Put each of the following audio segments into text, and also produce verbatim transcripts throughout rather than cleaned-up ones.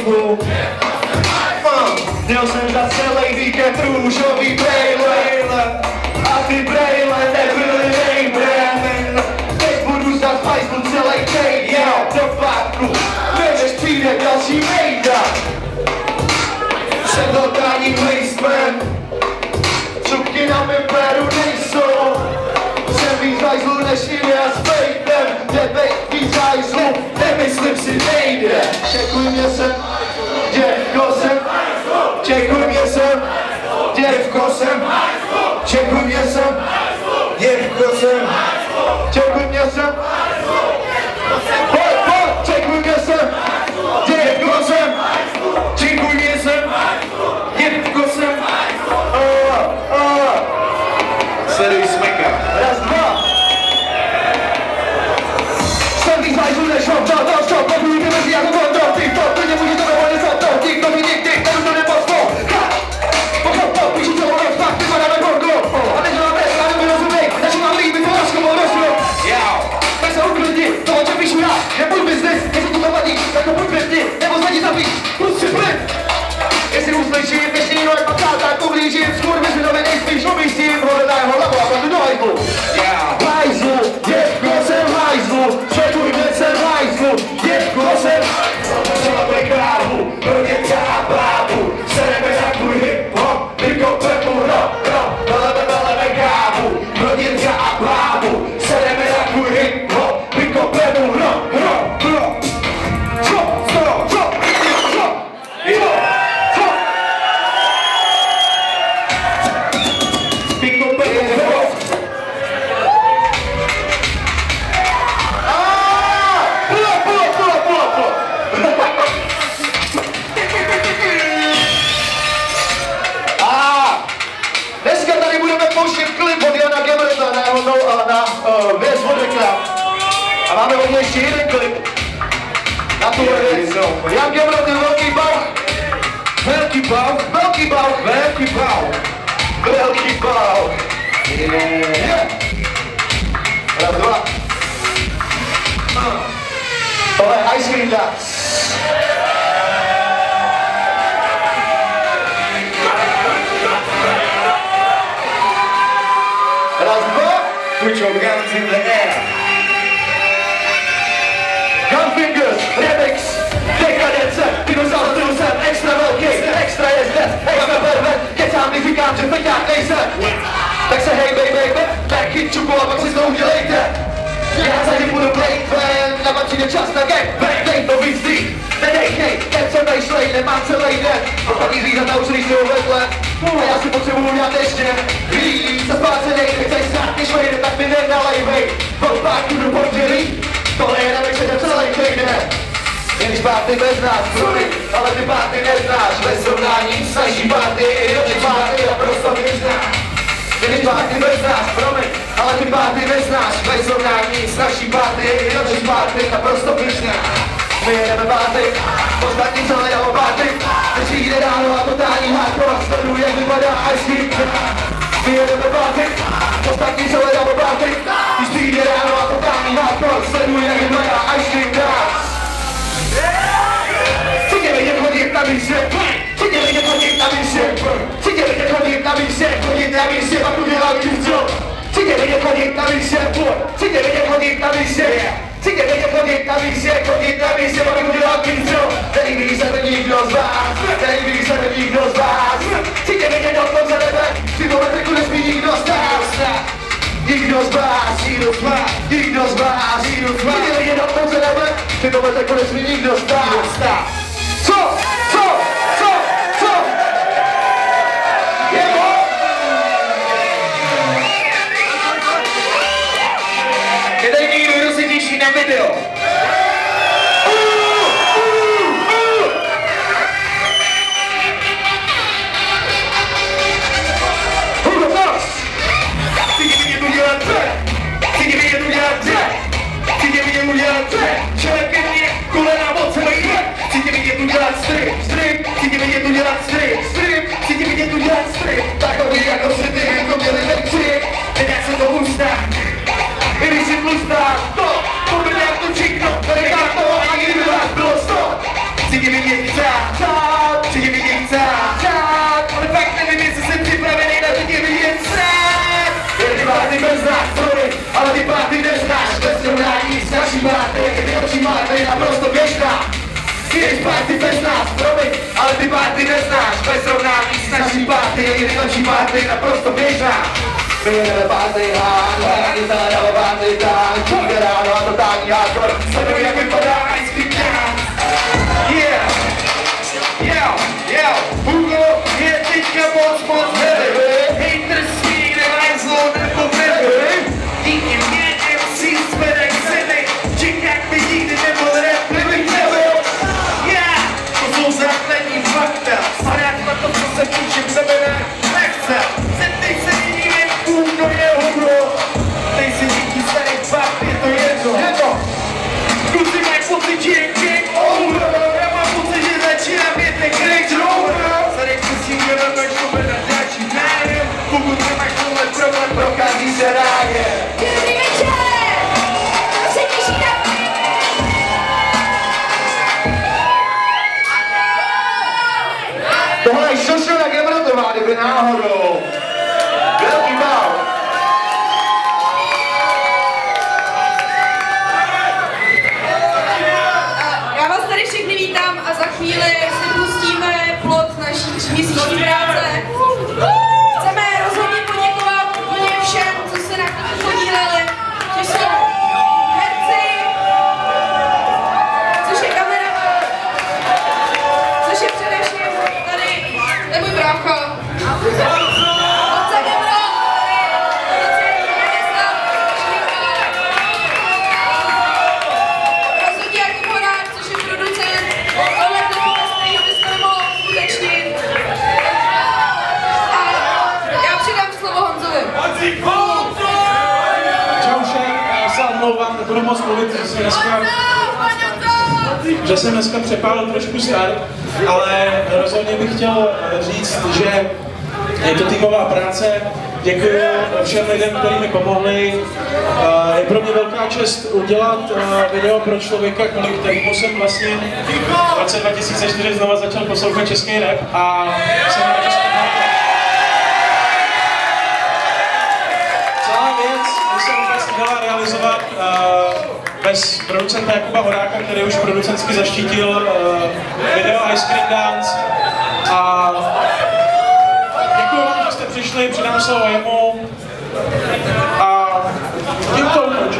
hajzlu. Měl jsem za celý víkend růžový brejle a ty brejle nebyly nejbrem. Teď budu za hajzlu celý týden do parku, než přijde další mejda. Jsem totálním wasteman, čupky na mém péru nejsou. Jsem víc hajzlu než Ilja s Fejtem, nebej víc hajzlu, nemyslím si nejde. Čekuj mě sem, děvko jsem, čekuj mě sem, děvko jsem, čekuj mě sem, děvko jsem, čekuj mě sem, pojď, pojď, čekuj mě sem, děvko jsem, čekuj mě sem, děvko jsem, oh, oh. Sleduj smeka. Raz, dva. Jsem víc hajzlu než hovno, no co, pobudu ty mezi jako vodno, ty to, klidně může to nevolně za to, ti, kdo mi nikdy nebudu nepospol, ha! Pokud to píšu celou noc, pak vypadáme gorgo, a nedělám bez, a nebudu rozumej, začínám líbit to láškovou rozlu. Tak se uklidni, to o čem píšu já, je můj biznis, jestli tu to vadí, tak to buď pěkni, nebo zadí zabít, plus si plyn. Jestli uslyším, dnešní rok patát, tak ublížím, skurvizvinovi nejspíš umístím, hledaj ho hlavu a pak do hajzlu. Hajzlu, děvko jsem hajzlu, čekuj mě jsem hajzlu, děvko jsem celé kávu, pro děvka a bábu, sereme na tvůj hip-hop, vykopem mu ro, ro, veleme, veleme kávu, pro děvka a bábu, sereme na tvůj hip-hop, vykopem mu ro, ro, ro. Co, co, co, co, co, a máme od něj ještě jeden klip na tuhle věc. Jan Gemro, ten velký bauch, velký bauch, velký bauch, velký bauch, velký bauch. Yeah. Raz, dva. Tohle je Ice Cream Dance. Raz, dva. Put your guns in the air. Gunfingers, remix, dekadence, dinosaurus jsem extra velký, extra jezdec, extra pervert, kecám, když říkám, že feťák nejsem. Tak se hej, baby, baby, tak chyt čupu a pak si to udělejte. Já za ním budu plejt ven, a pak přijde čas na gangbang, dej to víc dřív, nedejchej, teď se vejšlej, nemám celý den, ostatní zvířata už nejsou vedle, a já si potřebuju dělat ještě víc, a spát se nejde, chceš snad, když vejde, tak mi nenalejvej, v parku do pondělí, tohle je remix, je celý týden, jen když párty bez nás, sorry, ale ty párty neznáš, ve srovnání s naší párty, ty párty a prostě neznáš. Jen když párty bez nás, promiň, ale ty párty neznáš, ve srovnání s naší párty, ty párty naprosto pyšná. My jedeme párty, ostatní celé dalo párty, teď přijde ráno a totální hardcore, sleduj, jak vypadá Ice Cream. My jedeme párty, ostatní celé dalo párty, když přijde ráno a totální hardcore, sleduj, jak vypadá Ice Cream Dance. Chci vidět chodit na místě, chci vidět chodit na místě, chci vidět chodit na místě, chodit na místě, pak udělám číslo. Chci vidět chodit na místě, chci vidět chodit na místě, chci vidět chodit na místě, chodit na místě, pak udělám číslo. Nelíbí se to nikdo z vás, nelíbí se to nikdo z vás, chci vidět odkud za tebe, ty tohle triku nesmí nikdo stát. Nikdo z vás, nikdo z vás, nikdo z vás, nikdo z vás, chci vidět odkud za tebe, ty tohle triku nesmí nikdo stát. Co? Co? Co? Co? Jeho? Je tady někdo, kdo se těší na video? Hugo Fox! Chci vidět udělat track! Chci vidět udělat track! Chci vidět udělat track! Člověk ke mně, kolena moc celý track! Chci vidět udělat strip, strip! Chci vidět udělat strip, strip! Chci vidět udělat strip! Takový jako si ty, jako měli lekci! Nedá se to ustát! I když si tlustá, to, to by nějak to všechno! Nenechám toho, ani kdyby vás bylo sto! Chci vidět track! noční party naprosto běžná. My jedeme party hard, hlavní tady party tak, přijde ráno a totální hardcore, sleduj jak vypadá Ice Cream Dance. Yeah, yeah, yeah, Hugo je teďka moc moc heavy, hejterský nemají zlo nebo neví, díky mě em cé jsme tak zemi, čekák by nikdy nebyl rap, kdybych nebyl. Yeah, to jsou základní fakta, starák na to, co se píšem sebe nechce, zeptej se nyní jen kdo je Hugo, dej si díky starý fakt, je to jedno, jedno. Kluci mají pocit, že je game over, já mám pocit, že začínám jet ten Range Rover. Zadek se si uvědomuješ, to bude na další nájem, pokud nemáš tohle problém, prokází se ráje. Dobrý večer! Se těšíte? Tohle je Šošona Gebrotová, kdyby náhodou. Velký bál. Já vás tady všechny vítám a za chvíli si pustíme plod naší tříměsíční práce. Chceme rozhodně poděkovat úplně všem, co se na to podíleli, což jsou herci, což je kameraman, což je především tady, to je můj brácha. Otce Gebro, rozhodně jako Horák, což je producent, tohle nepověstný, aby se to nemohlo uskutečnit. A já předám slovo Honzovi. Čau všem, já se omlouvám, nebudu moc mluvit, že jsem dneska, že jsem dneska přepálil trošku start, ale rozhodně bych chtěl říct, že je to týmová práce. Děkuji všem lidem, kteří mi pomohli. Je pro mě velká čest udělat video pro člověka, kvůli kterému jsem vlastně v roce dva tisíce čtyři znova začal poslouchat český rap a jsem rád, že jsem celá věc, když se vůbec nedala realizovat uh, bez producenta Jakuba Horáka, který už producentsky zaštítil uh, video Ice Cream Dance. A děkuji vám, že jste přišli, předám slovo jemu a tím to umoč.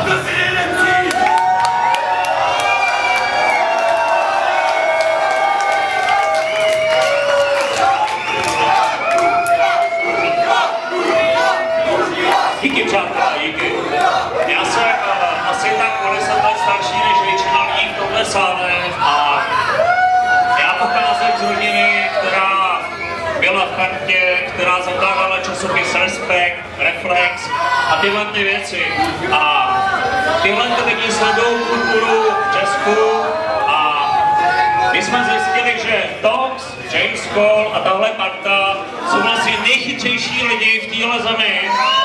Díky, přátelé, díky. Já jsem uh, asi tak o deset let starší než většina lidí v tomhle sále a já pocházím z rodiny, která byla v Chartě, která zaklávala časopis Respekt, Reflex a tyhle ty věci. A tyhle ty lidi sledují kulturu v Česku a my jsme zjistili, že Tox, James Cole a tahle parta jsou vlastně nejchytřejší lidi v téhle zemi.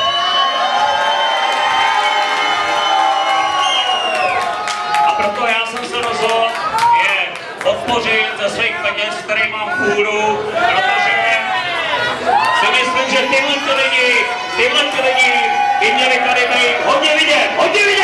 Proto já jsem se rozhodl je podpořit ze svých peněz, který mám půdu, protože si myslím, že tyhle ty lidi, tyhle ty lidi by měli tady být hodně vidět, hodně vidět!